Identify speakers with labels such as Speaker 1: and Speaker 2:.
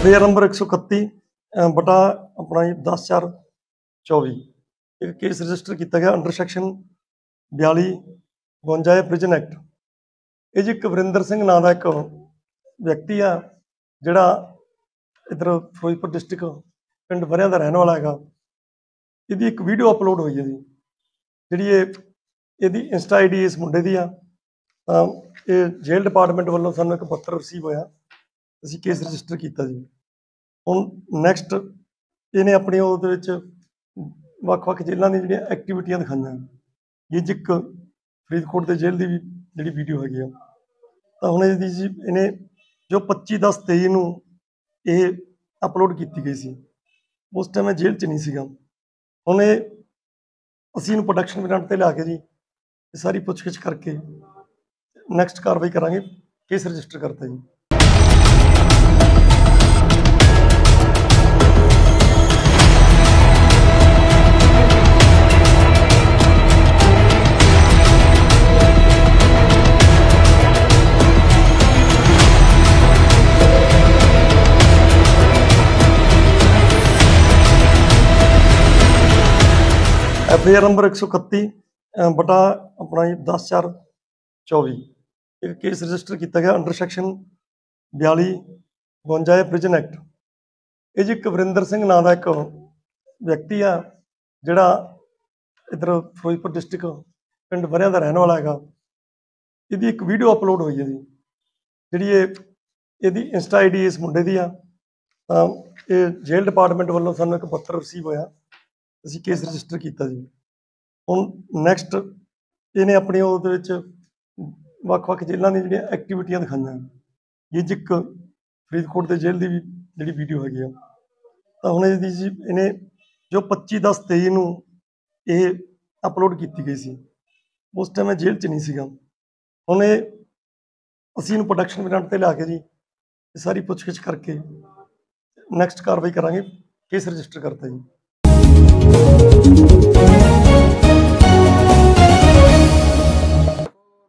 Speaker 1: FIR number 131 बटा अपना 10/4/24 एक केस रजिस्टर किया गया अंडर सैक्शन 42 52 प्रिजन एक्ट। ਇਹ ਜੀ ਕਵਰਿੰਦਰ ਸਿੰਘ ਨਾਂ ਦਾ ਇੱਕ ਵਿਅਕਤੀ ਆ ਜਿਹੜਾ ਇਧਰ ਫਿਰੋਜ਼ਪੁਰ ਡਿਸਟ੍ਰਿਕਟ ਪਿੰਡ ਵਰਿਆਂ ਦਾ ਰਹਿਣ ਵਾਲਾ ਹੈਗਾ। ਇਹਦੀ ਇੱਕ ਵੀਡੀਓ ਅਪਲੋਡ ਹੋਈ ਹੈ ਜੀ, ਜਿਹੜੀ ਇਹਦੀ ਇੰਸਟਾ ਆਈਡੀ ਇਸ ਮੁੰਡੇ ਦੀ ਆ। ਤਾਂ ਇਹ ਜੇਲ੍ਹ ਡਿਪਾਰਟਮੈਂਟ ਵੱਲੋਂ ਸਾਨੂੰ ਇੱਕ ਪੱਤਰ ਰਿਸੀਵ ਹੋਇਆ, ਅਸੀਂ ਕੇਸ ਰਜਿਸਟਰ ਕੀਤਾ ਜੀ। ਹੁਣ ਨੈਕਸਟ ਇਹਨੇ ਆਪਣੀ ਉਹਦੇ ਵਿੱਚ ਵੱਖ-ਵੱਖ ਜੇਲ੍ਹਾਂ ਦੀਆਂ ਜਿਹੜੀਆਂ ਐਕਟੀਵਿਟੀਆਂ ਦਿਖਾਈਆਂ। ਇਹ 'ਚ ਇੱਕ ਫਰੀਦਕੋਟ ਦੇ ਜੇਲ੍ਹ ਦੀ ਵੀ ਜਿਹੜੀ ਵੀਡੀਓ ਹੈਗੀ ਆ। ਤਾਂ ਹੁਣ ਇਹਦੀ ਜੀ ਇਹਨੇ ਜੋ 25/10/23 ਨੂੰ ਇਹ ਅਪਲੋਡ ਕੀਤੀ ਗਈ ਸੀ, ਉਸ ਟਾਈਮ ਮੈਂ ਜੇਲ੍ਹ 'ਚ ਨਹੀਂ ਸੀਗਾ। ਹੁਣ ਇਹ ਅਸੀਂ ਇਹਨੂੰ ਪ੍ਰੋਡਕਸ਼ਨ ਵਾਰੰਟ ਤੇ ਲਿਆ ਕੇ ਜੀ ਇਹ ਸਾਰੀ ਪੁੱਛਗਿੱਛ ਕਰਕੇ ਨੈਕਸਟ ਕਾਰਵਾਈ ਕਰਾਂਗੇ। ਕੇਸ ਰਜਿਸਟਰ ਕਰਤਾ ਜੀ। FIR नंबर 131 बटा अपना 10/4/24 एक केस रजिस्टर किया गया अंडर सैक्शन 42 52 प्रिजन एक्ट। ਇਹ ਜੀ ਕਵਰਿੰਦਰ ਸਿੰਘ ਨਾਂ ਦਾ ਇੱਕ ਵਿਅਕਤੀ ਆ ਜਿਹੜਾ ਇਧਰ ਫਿਰੋਜ਼ਪੁਰ ਡਿਸਟ੍ਰਿਕਟ ਪਿੰਡ ਵਰਿਆਂ ਦਾ ਰਹਿਣ ਵਾਲਾ ਹੈਗਾ। ਇਹਦੀ ਇੱਕ ਵੀਡੀਓ ਅਪਲੋਡ ਹੋਈ ਹੈ ਜੀ, ਜਿਹੜੀ ਇਹਦੀ ਇੰਸਟਾ ਆਈਡੀ ਇਸ ਮੁੰਡੇ ਦੀ ਆ। ਤਾਂ ਇਹ ਜੇਲ੍ਹ ਡਿਪਾਰਟਮੈਂਟ ਵੱਲੋਂ ਸਾਨੂੰ ਇੱਕ ਪੱਤਰ ਰਿਸੀਵ ਹੋਇਆ, ਅਸੀਂ ਕੇਸ ਰਜਿਸਟਰ ਕੀਤਾ ਜੀ। ਹੁਣ ਨੈਕਸਟ ਇਹਨੇ ਆਪਣੀ ਉਹਦੇ ਵਿੱਚ ਵੱਖ-ਵੱਖ ਜੇਲ੍ਹਾਂ ਦੀਆਂ ਜਿਹੜੀਆਂ ਐਕਟੀਵਿਟੀਆਂ ਦਿਖਾਈਆਂ। ਇਹ 'ਚ ਇੱਕ ਫਰੀਦਕੋਟ ਦੇ ਜੇਲ੍ਹ ਦੀ ਵੀ ਜਿਹੜੀ ਵੀਡੀਓ ਹੈਗੀ ਆ। ਤਾਂ ਹੁਣ ਇਹਦੀ ਜੀ ਇਹਨੇ ਜੋ 25/10/23 ਨੂੰ ਇਹ ਅਪਲੋਡ ਕੀਤੀ ਗਈ ਸੀ, ਉਸ ਟਾਈਮ ਮੈਂ ਜੇਲ੍ਹ 'ਚ ਨਹੀਂ ਸੀਗਾ। ਹੁਣ ਇਹ ਅਸੀਂ ਇਹਨੂੰ ਪ੍ਰੋਡਕਸ਼ਨ ਵਾਰੰਟ ਤੇ ਲਿਆ ਕੇ ਜੀ ਇਹ ਸਾਰੀ ਪੁੱਛਗਿੱਛ ਕਰਕੇ ਨੈਕਸਟ ਕਾਰਵਾਈ ਕਰਾਂਗੇ। ਕੇਸ ਰਜਿਸਟਰ ਕਰਤਾ ਜੀ।